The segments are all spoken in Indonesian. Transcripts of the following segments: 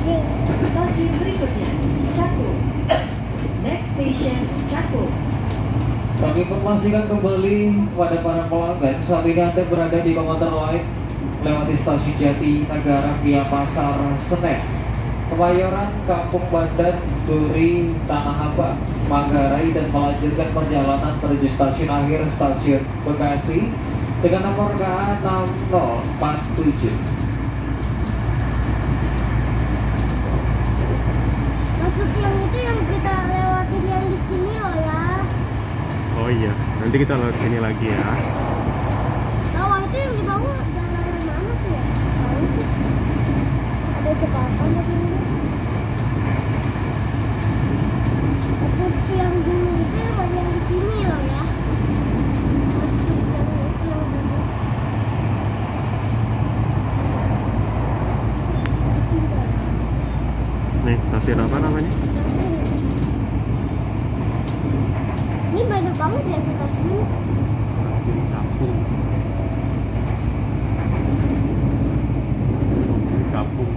Stasiun berikutnya, Cakung. Next station, Cakung. Kami informasikan kembali kepada para pelanggan saat ini Anda berada di komuter lain melewati stasiun Jati Negara via Pasar Senen, Kemayoran, Kampung Bandan, Duri, Tanah Abang, Manggarai, dan melanjutkan perjalanan menuju stasiun akhir stasiun Bekasi dengan nomor KA 6047. Maksud yang itu yang kita lewatin yang di sini loh ya. Oh iya, nanti kita lewat sini lagi ya. Bawah itu yang di bawah jalan mana tuh ya? Tahu sih. Ada jembatan di sini. Maksud yang dulu itu yang di sini loh ya. Maksud yang itu yang dulu. Nih, stasiun apa namanya? Ini banyak banget ya stasiun. Stasiun Cakung. Kampung.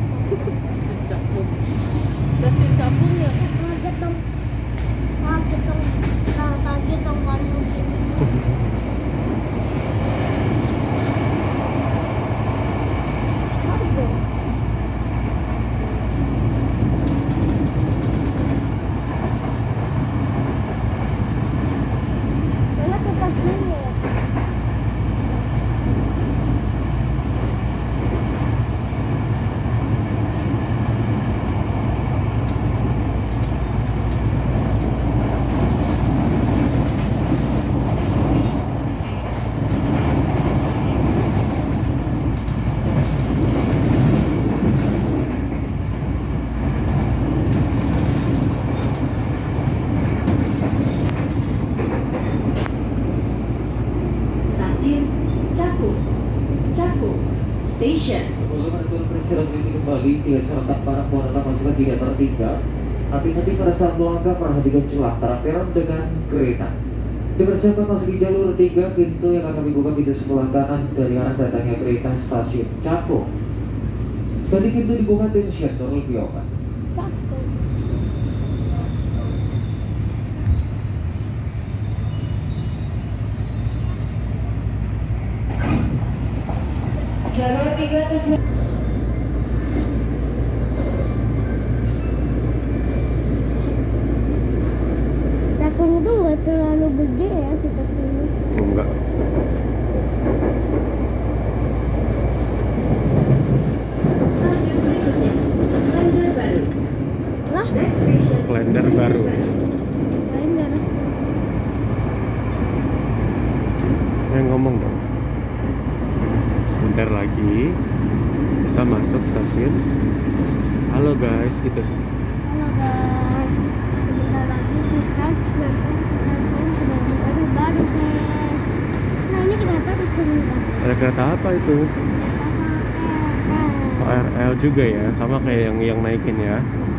Stasiun Cakung ya. Kaget dong. Kaget dong. Kaget dong kan mungkin. Mana stasiunnya ya? Stasiun Cakung. Cakung Station. Sebelum aturan perizinan ini kembali, tidak serentak para pengguna masukan tidak tertinggal. Hati-hati pada saat melangkah, perhatikan celah antara peron dengan kereta. Dipersiapkan masuki jalur 3, pintu yang akan dibuka pintu sebelah kanan dari arah datangnya kereta stasiun Cakung. Tadi pintu dibuka dan senter lebih obat. Cakung. Jalur 3 Cakung itu nggak terlalu gede ya stasiunnya. Oh, enggak. Stasiun berikutnya, Klender Baru. Lah, Next station, Klender Baru. lain nggak ada. Yang ngomong dong. Sebentar lagi kita masuk stasiun. Halo guys, gitu. Halo guys, sebentar lagi kita masuk stasiun Klender Baru guys. Nah ini kenapa kenceng banget? Ada kereta apa itu? KRL juga ya, sama kayak yang naikin ya.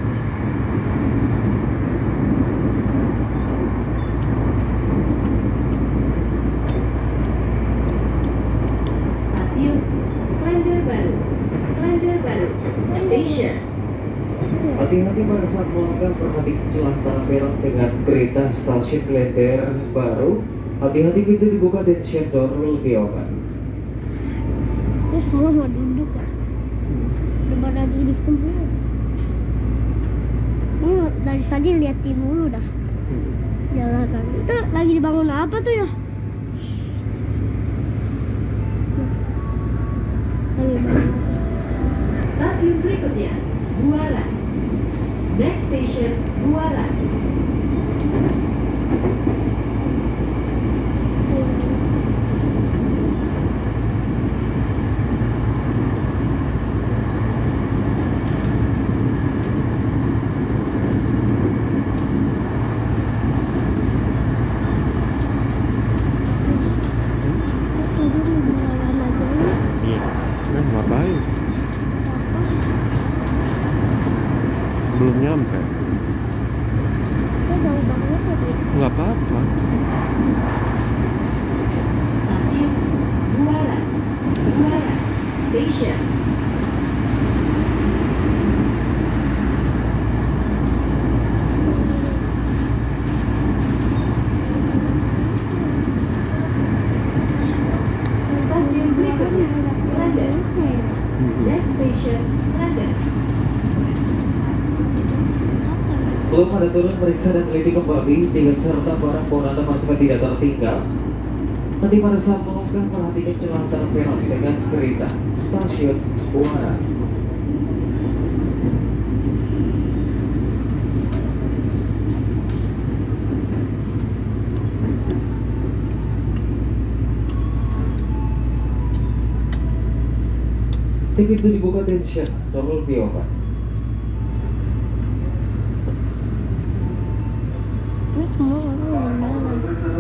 stasiun Klender Baru. Klender Baru Station. Hati-hati pada saat melangkah, perhatikan celah antara peron dengan kereta stasiun Klender Baru. Hati-hati pintu dibuka dan senter lebih obat. Terus malah mau duduk ya? Daripada diri semua. Dari tadi liatin dulu dah. Jalan kan. Itu lagi dibangun apa tuh ya? Lagi bangun. Stasiun berikutnya, Buaran. Next station, Buaran. Tidur di Buaran aja ya. Iya. Nah, ngapain? Apa? Belum nyampe. Kok jauh banget ya dia? Nggak apa-apa. Stasiun Buaran. Buaran Station. Belum ada turun periksa dan teliti kembali tiket serta barang bawaan Anda pastikan tidak tertinggal. Nanti pada saat mengunggah perhatikan celah antara peron dengan kereta stasiun Buana. Tiket itu dibuka tension, tolong diobat. Ini semua orang mana?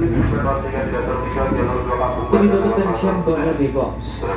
Ini dari tension berada di box.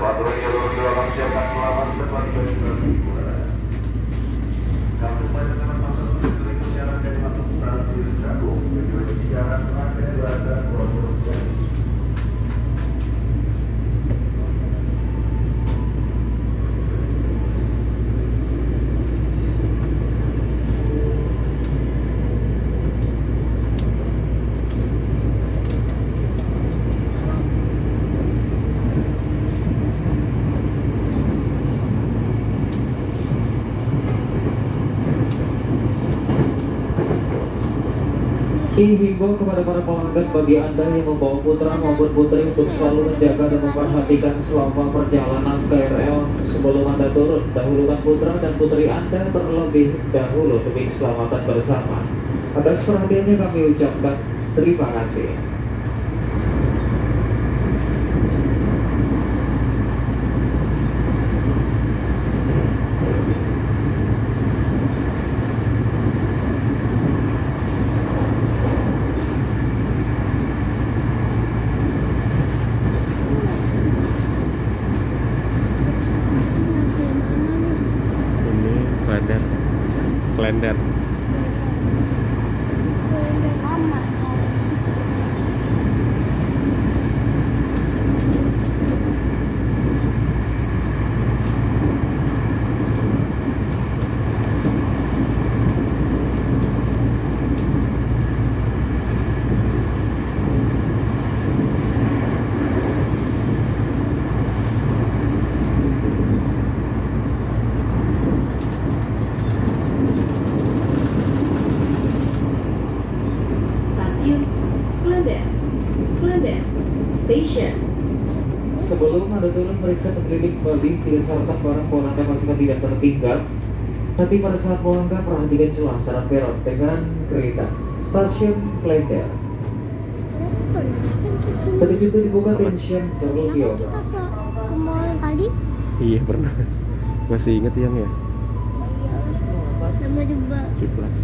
Ini himbau kepada para pelanggan bagi Anda yang membawa putra maupun putri untuk selalu menjaga dan memperhatikan selama perjalanan KRL. Sebelum Anda turun, dahulukan putra dan putri Anda terlebih dahulu demi keselamatan bersama. Atas perhatiannya kami ucapkan terima kasih. Klender. Station. Sebelum Anda turun periksa terkeliling kembali tidak serta barang bawaan Anda pastikan tidak tertinggal. Nanti pada saat melangkah perhatikan celah antara peron dengan kereta stasiun Klender. Tadi itu dibuka tension terlebih dahulu. Kita ke mall tadi? Iya pernah. Masih inget yang ya? Nama juga. Kiplas.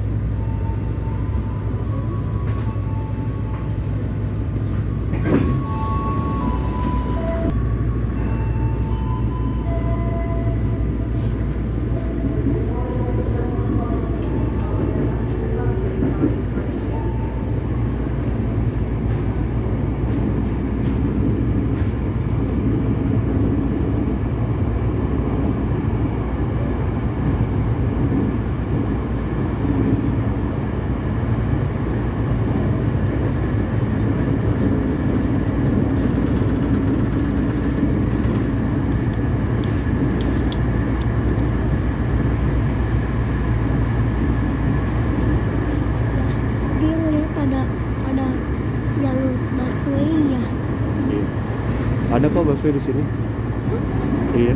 Ada kok busway di sini. Iya.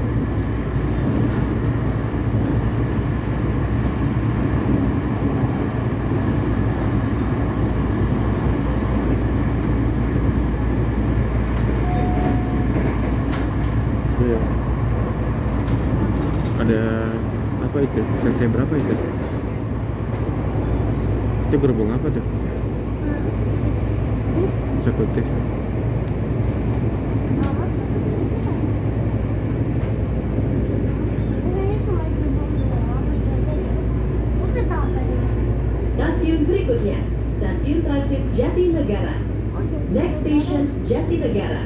Iya. Ada apa itu? CC berapa itu? Itu gerbong apa tuh? Eksekutif. Stasiun berikutnya, stasiun transit Jatinegara. Next station Jatinegara.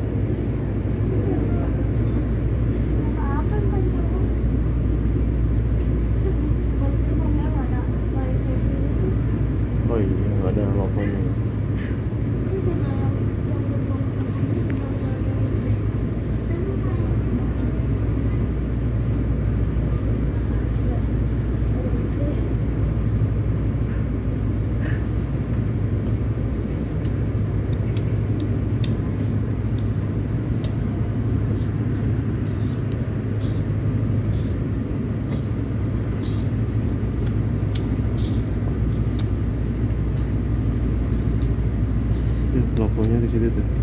Oh iya, nggak ada logonya. situ tuh.